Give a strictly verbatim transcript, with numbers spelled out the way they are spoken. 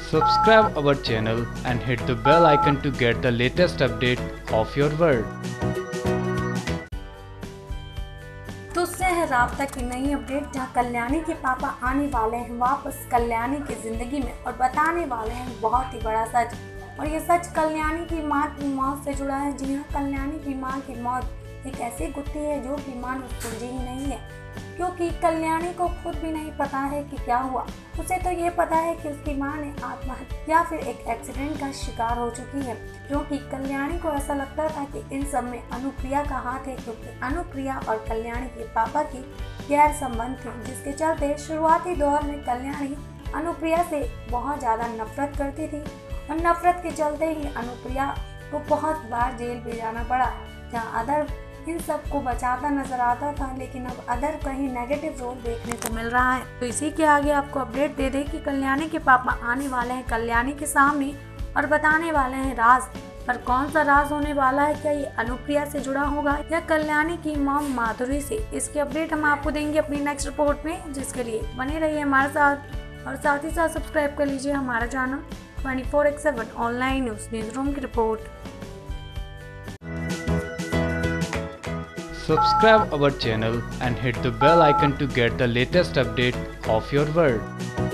Subscribe our channel and hit the bell icon to get the latest update of your world. तुझसे है राब्ता की नई update, जहां कल्याणी के पापा आने वाले हैं वापस कल्याणी की जिंदगी में और बताने वाले हैं बहुत ही बड़ा सच। और ये सच कल्याणी की मां की मौत से जुड़ा है। जी हाँ, कल्याणी की मां की मौत एक ऐसी गुत्थी है जो कि मानो सुलझी ही नहीं है, क्योंकि कल्याणी को खुद भी नहीं पता है कि क्या हुआ। उसे तो ये पता है कि उसकी मां ने आत्महत्या या फिर एक एक्सीडेंट का शिकार हो चुकी है, क्योंकि कल्याणी को ऐसा लगता था कि इन सब में अनुप्रिया का हाथ है, क्योंकि अनुप्रिया और कल्याणी के पापा की गैर संबंध थे, जिसके चलते शुरुआती दौर में कल्याणी अनुप्रिया से बहुत ज़्यादा नफरत करती थी और नफरत के चलते ही अनुप्रिया को बहुत बार जेल भी जाना पड़ा, जहाँ अदर इन सब को बचाता नजर आता था। लेकिन अब अदर कहीं नेगेटिव रोल देखने को मिल रहा है। तो इसी के आगे आपको अपडेट दे दें कि कल्याणी के पापा आने वाले हैं कल्याणी के सामने और बताने वाले हैं राज। पर कौन सा राज होने वाला है? क्या ये अनुप्रिया से जुड़ा होगा या कल्याणी की मॉम माधुरी से? इसकी अपडेट हम आपको देंगे अपनी नेक्स्ट रिपोर्ट में, जिसके लिए बने रहिए हमारे साथ और साथ ही साथ सब्सक्राइब कर लीजिए हमारा channel twenty four X seven online news news room की report. Subscribe our channel and hit the bell icon to get the latest update of your world.